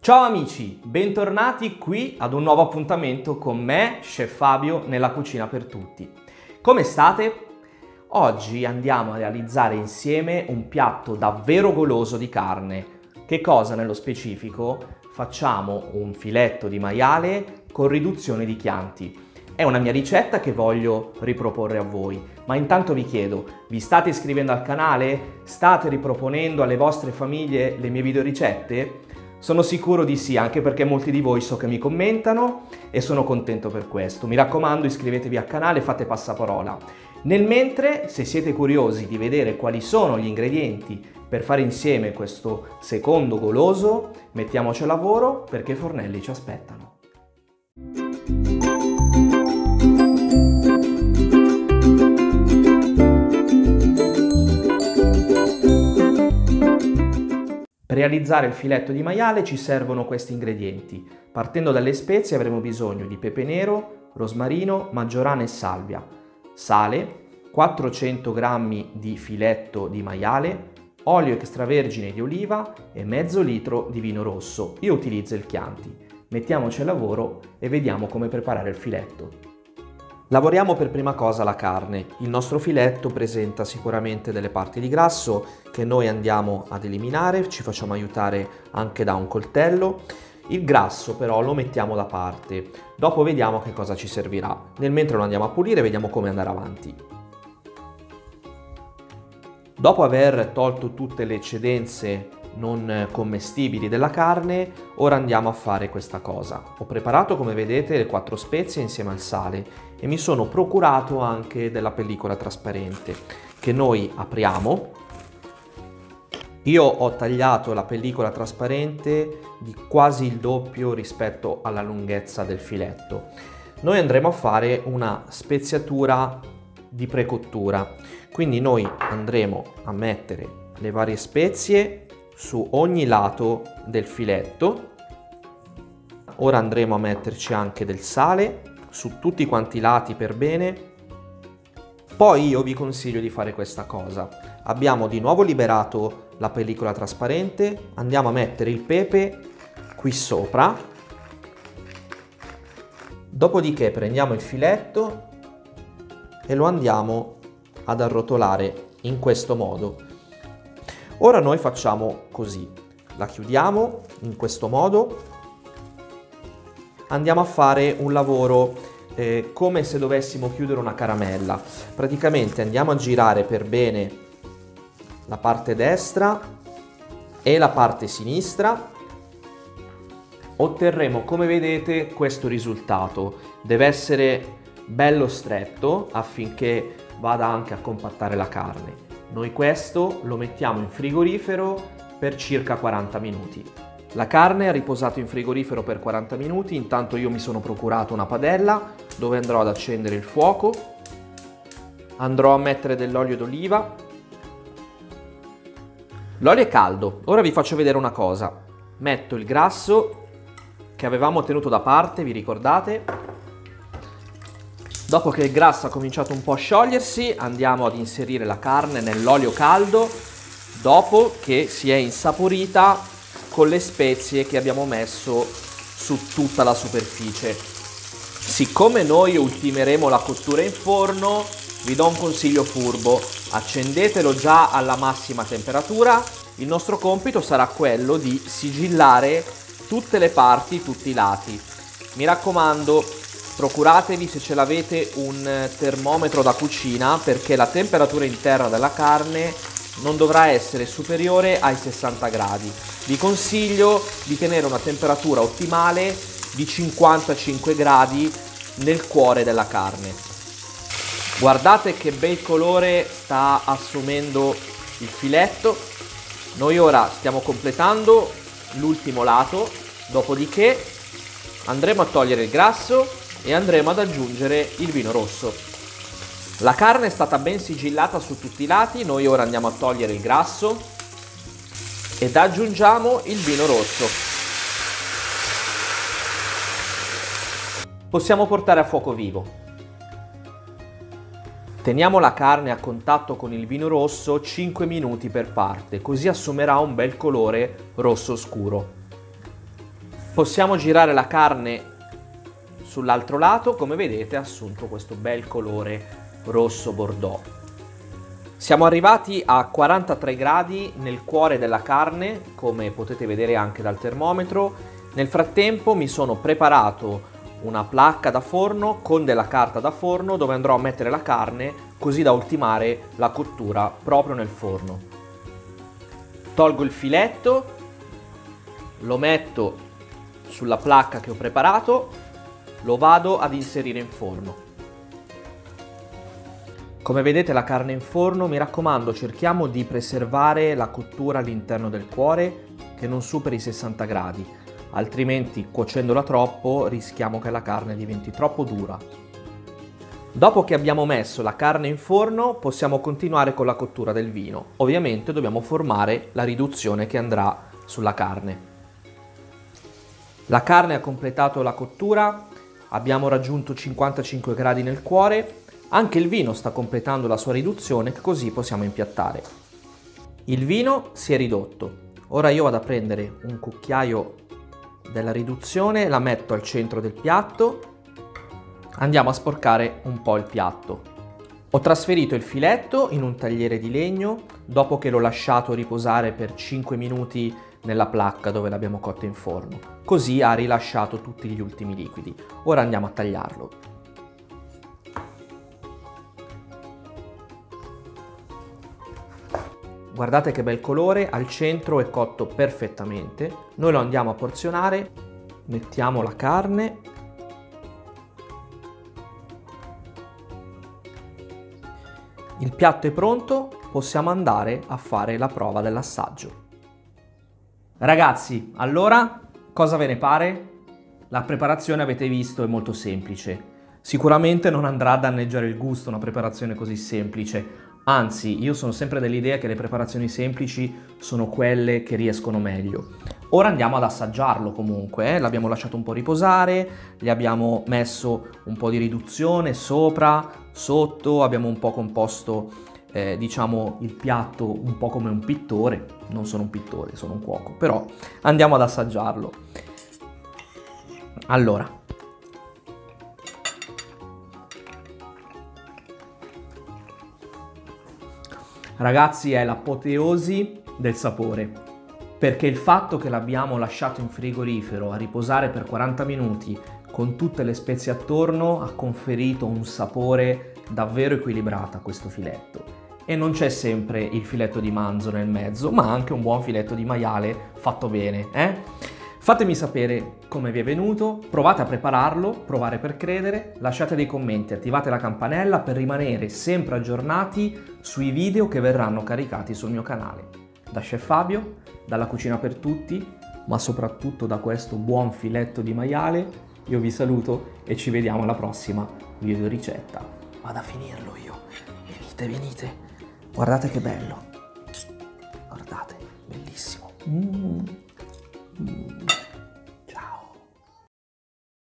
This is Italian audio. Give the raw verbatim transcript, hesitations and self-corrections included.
Ciao amici, bentornati qui ad un nuovo appuntamento con me, Chef Fabio, nella cucina per tutti. Come state? Oggi andiamo a realizzare insieme un piatto davvero goloso di carne. Che cosa nello specifico? Facciamo un filetto di maiale con riduzione di chianti. È una mia ricetta che voglio riproporre a voi, ma intanto vi chiedo, vi state iscrivendo al canale? State riproponendo alle vostre famiglie le mie videoricette? Sono sicuro di sì, anche perché molti di voi so che mi commentano e sono contento per questo. Mi raccomando, iscrivetevi al canale e fate passaparola. Nel mentre, se siete curiosi di vedere quali sono gli ingredienti per fare insieme questo secondo goloso, mettiamoci al lavoro perché i fornelli ci aspettano. Per realizzare il filetto di maiale ci servono questi ingredienti. Partendo dalle spezie avremo bisogno di pepe nero, rosmarino, maggiorana e salvia, sale, quattrocento grammi di filetto di maiale, olio extravergine di oliva e mezzo litro di vino rosso. Io utilizzo il Chianti. Mettiamoci al lavoro e vediamo come preparare il filetto. Lavoriamo per prima cosa la carne. Il nostro filetto presenta sicuramente delle parti di grasso che noi andiamo ad eliminare, ci facciamo aiutare anche da un coltello. Il grasso però lo mettiamo da parte, dopo vediamo che cosa ci servirà. Nel mentre lo andiamo a pulire vediamo come andare avanti. Dopo aver tolto tutte le eccedenze non commestibili della carne, ora andiamo a fare questa cosa. Ho preparato, come vedete, le quattro spezie insieme al sale e mi sono procurato anche della pellicola trasparente che noi apriamo. Io ho tagliato la pellicola trasparente di quasi il doppio rispetto alla lunghezza del filetto. Noi andremo a fare una speziatura di precottura, quindi noi andremo a mettere le varie spezie su ogni lato del filetto. Ora andremo a metterci anche del sale su tutti quanti i lati per bene. Poi io vi consiglio di fare questa cosa. Abbiamo di nuovo liberato la pellicola trasparente, andiamo a mettere il pepe qui sopra. Dopodiché prendiamo il filetto e lo andiamo ad arrotolare in questo modo. Ora noi facciamo così, la chiudiamo in questo modo, andiamo a fare un lavoro eh, come se dovessimo chiudere una caramella. Praticamente andiamo a girare per bene la parte destra e la parte sinistra. Otterremo, come vedete, questo risultato. Deve essere bello stretto affinché vada anche a compattare la carne. Noi questo lo mettiamo in frigorifero per circa quaranta minuti. La carne ha riposato in frigorifero per quaranta minuti, intanto io mi sono procurato una padella dove andrò ad accendere il fuoco, andrò a mettere dell'olio d'oliva. L'olio è caldo, ora vi faccio vedere una cosa. Metto il grasso che avevamo tenuto da parte, vi ricordate? Dopo che il grasso ha cominciato un po' a sciogliersi, andiamo ad inserire la carne nell'olio caldo dopo che si è insaporita con le spezie che abbiamo messo su tutta la superficie. Siccome noi ultimeremo la cottura in forno, vi do un consiglio furbo: accendetelo già alla massima temperatura. Il nostro compito sarà quello di sigillare tutte le parti, tutti i lati. Mi raccomando, procuratevi, se ce l'avete, un termometro da cucina, perché la temperatura interna della carne non dovrà essere superiore ai sessanta gradi. Vi consiglio di tenere una temperatura ottimale di cinquantacinque gradi nel cuore della carne. Guardate che bel colore sta assumendo il filetto. Noi ora stiamo completando l'ultimo lato, dopodiché andremo a togliere il grasso e andremo ad aggiungere il vino rosso. La carne è stata ben sigillata su tutti i lati, noi ora andiamo a togliere il grasso ed aggiungiamo il vino rosso. Possiamo portare a fuoco vivo. Teniamo la carne a contatto con il vino rosso cinque minuti per parte, così assumerà un bel colore rosso scuro. Possiamo girare la carne sull'altro lato, come vedete ha assunto questo bel colore rosso bordeaux. Siamo arrivati a quarantatré gradi nel cuore della carne, come potete vedere anche dal termometro. Nel frattempo mi sono preparato una placca da forno con della carta da forno dove andrò a mettere la carne così da ultimare la cottura proprio nel forno. Tolgo il filetto, lo metto sulla placca che ho preparato, lo vado ad inserire in forno. Come vedete la carne in forno, mi raccomando, cerchiamo di preservare la cottura all'interno del cuore che non superi i sessanta gradi, altrimenti cuocendola troppo rischiamo che la carne diventi troppo dura. Dopo che abbiamo messo la carne in forno possiamo continuare con la cottura del vino. Ovviamente dobbiamo formare la riduzione che andrà sulla carne. La carne ha completato la cottura, abbiamo raggiunto cinquantacinque gradi nel cuore, anche il vino sta completando la sua riduzione, così possiamo impiattare. Il vino si è ridotto, ora io vado a prendere un cucchiaio della riduzione, la metto al centro del piatto, andiamo a sporcare un po' il piatto. Ho trasferito il filetto in un tagliere di legno dopo che l'ho lasciato riposare per cinque minuti nella placca dove l'abbiamo cotto in forno, così ha rilasciato tutti gli ultimi liquidi. Ora andiamo a tagliarlo. Guardate che bel colore, al centro è cotto perfettamente. Noi lo andiamo a porzionare, mettiamo la carne, il piatto è pronto, possiamo andare a fare la prova dell'assaggio. Ragazzi, allora cosa ve ne pare? La preparazione avete visto è molto semplice. Sicuramente non andrà a danneggiare il gusto una preparazione così semplice. Anzi, io sono sempre dell'idea che le preparazioni semplici sono quelle che riescono meglio. Ora andiamo ad assaggiarlo comunque, eh? L'abbiamo lasciato un po' riposare, gli abbiamo messo un po' di riduzione sopra, sotto, abbiamo un po' composto eh, diciamo il piatto un po' come un pittore. Non sono un pittore, sono un cuoco, però andiamo ad assaggiarlo. Allora. Ragazzi, è l'apoteosi del sapore, perché il fatto che l'abbiamo lasciato in frigorifero a riposare per quaranta minuti con tutte le spezie attorno ha conferito un sapore davvero equilibrato a questo filetto. E non c'è sempre il filetto di manzo nel mezzo, ma anche un buon filetto di maiale fatto bene, eh? Fatemi sapere come vi è venuto, provate a prepararlo, provare per credere, lasciate dei commenti, attivate la campanella per rimanere sempre aggiornati sui video che verranno caricati sul mio canale. Da Chef Fabio, dalla Cucina per Tutti, ma soprattutto da questo buon filetto di maiale, io vi saluto e ci vediamo alla prossima video ricetta. Vado a finirlo io, venite, venite, guardate che bello, guardate, bellissimo. Mm.